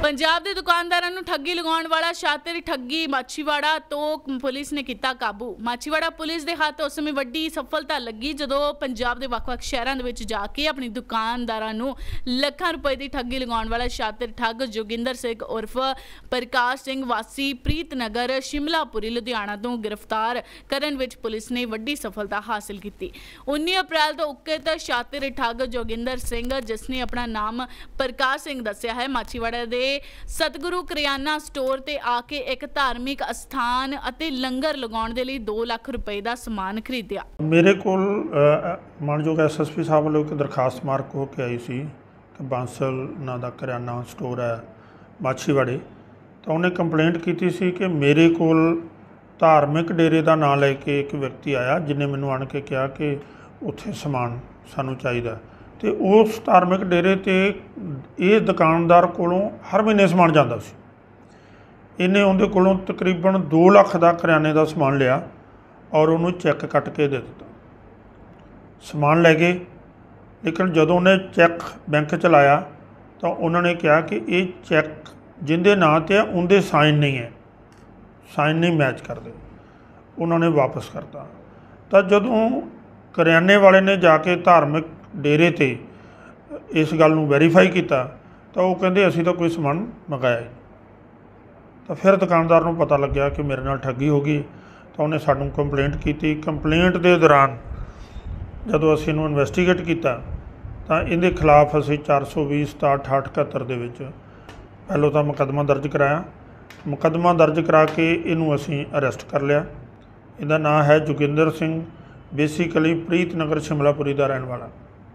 पंजाब के दुकानदारों नूं ठगी लगाउण वाला शातिर ठगी माछीवाड़ा तो पुलिस ने किया काबू। माछीवाड़ा पुलिस के हत्थ उस समय वड्डी सफलता लगी जदों पंजाब के वख-वख शहरों के जाके अपनी दुकानदारां नूं लाखां रुपए की ठगी लगाउण वाला शातिर ठग जोगिंदर सिंह उर्फ प्रकाश सिंह वासी प्रीतनगर शिमलापुरी लुधियाना तो गिरफ्तार करन विच पुलिस ने वड्डी सफलता हासिल की। 19 अप्रैल तो उक्त शातिर ठग जोगिंदर सिंह जिसने अपना नाम प्रकाश सिंह दस्सिया है माछीवाड़ा दे सतगुरु करियाना स्टोर ते आके एक धार्मिक अस्थान अते लंगर लगाउण दे लई 2 लाख रुपए का समान खरीदिया। मेरे कोल मानयोग SSP साहब वालों एक दरखास्त मार्क होकर आई सी कि बांसल नां दा करियाना स्टोर है माछीवाड़े, तो उन्हें कंप्लेंट की सी कि मेरे कोल धार्मिक डेरे का नाम लैके एक व्यक्ति आया जिन्हें मैनूं आण के कहा कि उत्थे समान सानूं चाहीदा, तो उस धार्मिक डेरे ते ये दुकानदार कोलों हर महीने समान जाता सी। इन्हें उनके कोलों तकरीबन 2 लाख का करियाने का समान लिया और उन्होंने चैक कट के दे दिता। समान लै गए, लेकिन जदों उन्हें चैक बैंक च लाया तो उन्होंने कहा कि ये चैक जिंदे नां ते उनके साइन नहीं है, साइन नहीं मैच करते, उन्होंने वापस करता। तो जदों करियाने वाले ने जाके धार्मिक डेरे ते इस गल नूं वैरीफाई किया तो वो कहते असीं तो कोई समान मंगाया ही। तो फिर दुकानदार नूं पता लग्या कि मेरे नाल ठगी हो गई, तो उन्हें सानूं कंप्लेंट की। कंप्लेंट के दौरान जदों असीं इहनूं इन्वैस्टीगेट किया तो इहदे खिलाफ असीं 420 67 78 दे विच पहलों तो मुकदमा दर्ज कराया। मुकदमा दर्ज करा के इहनूं असीं अरैसट कर लिया। इहदा नाम है जोगिंदर सिंह, बेसिकली प्रीतनगर शिमलापुरी का रहने वाला।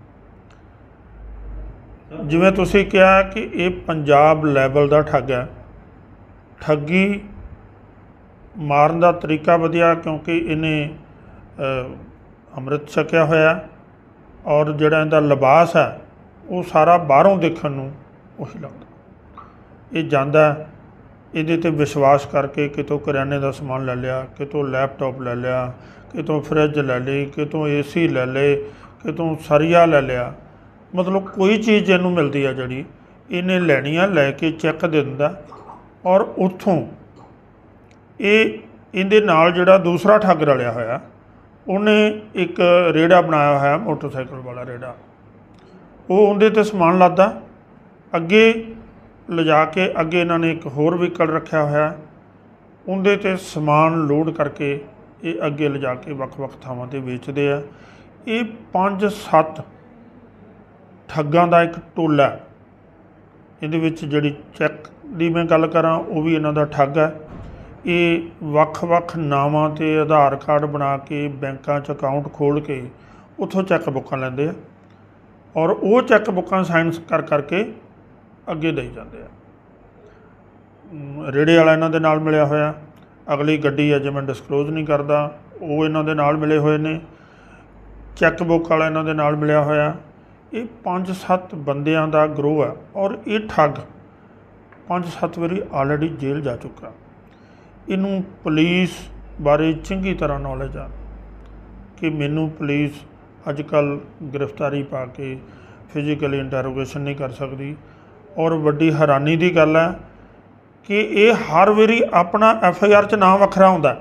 जिवें तुसीं कहा कि ये पंजाब लैवल का ठग है, ठगी मारन का तरीका वधिया क्योंकि इन्हें अमृत छकिया होया और जिहड़ा इहदा लिबास है वो सारा बाहरों देखण नूं उही लगदा। ये जांदा इहदे ते विश्वास करके कितों करियाने का समान ले लिया, कितों लैपटॉप ले लिया, कितों फ्रिज ले ली, कितों AC ले ले, कितों सरिया ले लिया, मतलब कोई चीज़ इनू मिलती है जी इन्हें लैनी है, लैके चैक दे दिंदा और उत्थों ये इहदे नाल जिहड़ा दूसरा ठग रलिया होया उन्हें एक रेड़ा बनाया होया मोटरसाइकिल वाला रेड़ा, वो उहदे ते समान लादा अगे लिजा के अगे इन्होंने एक होर व्हीकल रखा होया उहदे ते समान लोड करके ये अगे लिजा के वख-वख थावां ते वेचदे आ। ये 5-7 ठगां दा एक टोला है। इहदे विच जिहड़ी चैक दी मैं गल करां वो भी इन्हां दा ठग है। ये वख-वख नावां ते आधार कार्ड बना के बैंकां च अकाउंट खोल के उत्थों चैक बुकां लैंदे आ और वो चैक बुकां साइन कर करके अगे दई जाते हैं। रेड़े वाला इन्हां दे नाल मिलिया होया, अगली गड्डी अजे मैं डिस्कलोज नहीं करता वो इन्हां दे नाल मिले हुए ने, चैक बुक वाला इन्हां दे नाल मिलिया होया। ये 5-7 बंदियां दा ग्रोह है और ये ठग 5-7 वारी ऑलरेडी जेल जा चुका। इनू पुलिस बारे चंगी तरह नॉलेज आ कि मैनू पुलिस अजकल गिरफ्तारी पा के फिजिकली इंटैरोगेशन नहीं कर सकती और वड्डी हैरानी की गल है कि ये हर वारी अपना FIR च नाम वखरा हुंदा,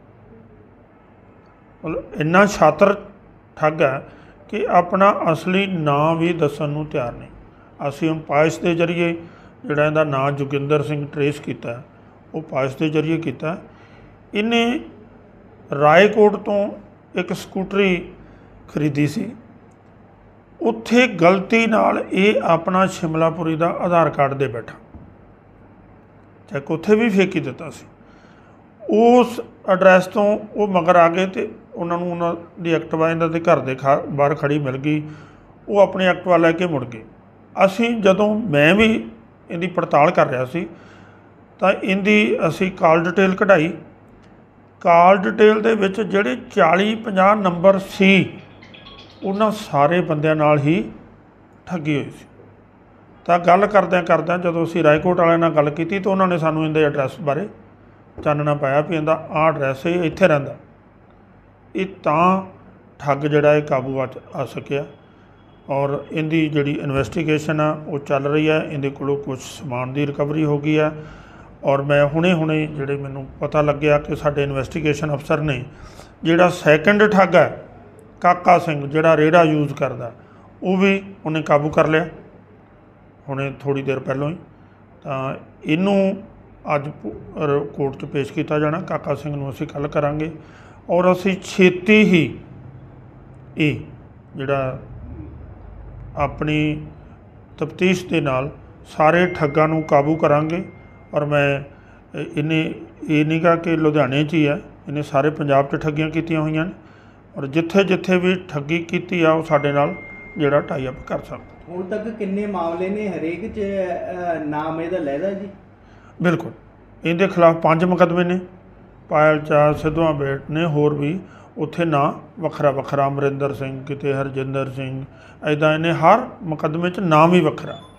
मतलब इन्ना शातर ठग है कि अपना असली नाम भी दस्सण नूं तैयार नहीं। असीं हुण पाइस के जरिए जिहड़ा इहदा नाम जोगिंदर सिंह ट्रेस किया वो पाइस के जरिए किया। इन्हें रायकोट तो एक स्कूटरी खरीदी सी, उत्थे गलती नाल ये अपना शिमलापुरी का आधार कार्ड दे बैठा, चैक उत्थे भी फेकी दिता सी। उस एड्रैस तो वो मगर आ गए तो उन्होंने उन्होंने एक्टिवा इन्हां दे घर के बाहर खड़ी मिल गई, वो अपनी एक्टिवा लैके मुड़ गए। असी जदों मैं भी इहदी पड़ताल कर रहा सी तो इहदी असी कॉल डिटेल कढ़ाई, कॉल डिटेल दे विच जिहड़े 40-50 नंबर सी उन्हां सारे बंदियां नाल ही ठगी हुई सी। तो गल करद्यां करद्यां जदों असीं रायकोट वालिआं नाल गल कीती तो उन्होंने सानूं इहदे एड्रैस बारे चानना पाया भी इहदा आह एड्रैस है इत्थे रहिंदा। ये तां ठग जिहड़ा है काबू आ सकिया ਔਰ ਇਹਦੀ ਜਿਹੜੀ ਇਨਵੈਸਟੀਗੇਸ਼ਨ ਆ ਉਹ ਚੱਲ ਰਹੀ ਹੈ। ਇਹਦੇ ਕੋਲੋਂ ਕੁਝ ਸਮਾਨ ਦੀ ਰਿਕਵਰੀ ਹੋ ਗਈ ਹੈ ਔਰ ਮੈਂ ਹੁਣੇ ਜਿਹੜੇ ਮੈਨੂੰ ਪਤਾ ਲੱਗਿਆ ਕਿ ਸਾਡੇ ਇਨਵੈਸਟੀਗੇਸ਼ਨ ਅਫਸਰ ਨੇ ਜਿਹੜਾ ਸੈਕੰਡ ਠੱਗ ਹੈ ਕਾਕਾ ਸਿੰਘ, ਜਿਹੜਾ ਰੇੜਾ ਯੂਜ਼ ਕਰਦਾ, ਉਹ ਵੀ ਉਹਨੇ ਕਾਬੂ ਕਰ ਲਿਆ ਹੁਣੇ ਥੋੜ੍ਹੀ ਦੇਰ ਪਹਿਲਾਂ ਹੀ। ਤਾਂ ਇਹਨੂੰ ਅੱਜ ਕੋਰਟ 'ਚ ਪੇਸ਼ ਕੀਤਾ ਜਾਣਾ। ਕਾਕਾ ਸਿੰਘ ਨੂੰ ਅਸੀਂ ਕੱਲ੍ਹ ਕਰਾਂਗੇ ਔਰ ਅਸੀਂ ਛੇਤੀ ਹੀ ਇਹ ਜਿਹੜਾ ਆਪਣੀ ਤਫਤੀਸ਼ ਦੇ ਨਾਲ ਸਾਰੇ ਠੱਗਾਂ ਨੂੰ ਕਾਬੂ ਕਰਾਂਗੇ। ਔਰ ਮੈਂ ਇਹਨੇ ਇਹ ਨਹੀਂ ਗਾ ਕਿ ਲੁਧਿਆਣੇ 'ਚ ਹੀ ਹੈ, ਇਹਨੇ ਸਾਰੇ ਪੰਜਾਬ 'ਚ ਠੱਗੀਆਂ ਕੀਤੀਆਂ ਹੋਈਆਂ ਨੇ ਔਰ ਜਿੱਥੇ ਜਿੱਥੇ ਵੀ ਠੱਗੀ ਕੀਤੀ ਆ ਉਹ ਸਾਡੇ ਨਾਲ ਜਿਹੜਾ ਟਾਈ ਅਪ ਕਰ ਸਕਦਾ। ਹੁਣ ਤੱਕ ਕਿੰਨੇ ਮਾਮਲੇ ਨੇ, ਹਰੇਕ 'ਚ ਨਾਮ ਇਹਦਾ ਲਹਿਦਾ ਜੀ? ਬਿਲਕੁਲ, ਇਹਦੇ ਖਿਲਾਫ 5 ਮੁਕੱਦਮੇ ਨੇ, ਪਾਇਲ ਚਾਰ ਸਿੱਧਵਾਂ ਬੇਟ ਨੇ, ਹੋਰ ਵੀ ਉੱਥੇ ਨਾਂ ਵੱਖਰਾ ਵੱਖਰਾ, ਅਮਰਿੰਦਰ ਸਿੰਘ, ਕਿਤੇ ਹਰਜਿੰਦਰ ਸਿੰਘ, ਇੱਦਾਂ ਇਹਨੇ ਹਰ ਮੁਕੱਦਮੇ 'ਚ ਨਾਮ ਹੀ ਵੱਖਰਾ।